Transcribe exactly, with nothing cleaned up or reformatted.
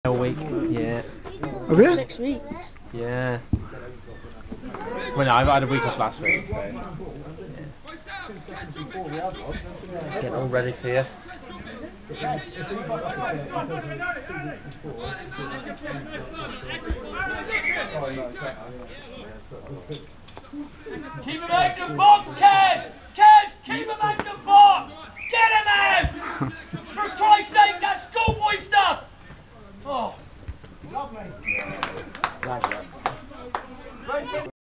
A week, yeah. Have you? Six weeks. Yeah. Well, no, I had a week off last week, so. Yeah. Getting all ready for you. Keep him out the box, Kez! Kez, keep him out the box! Get him out!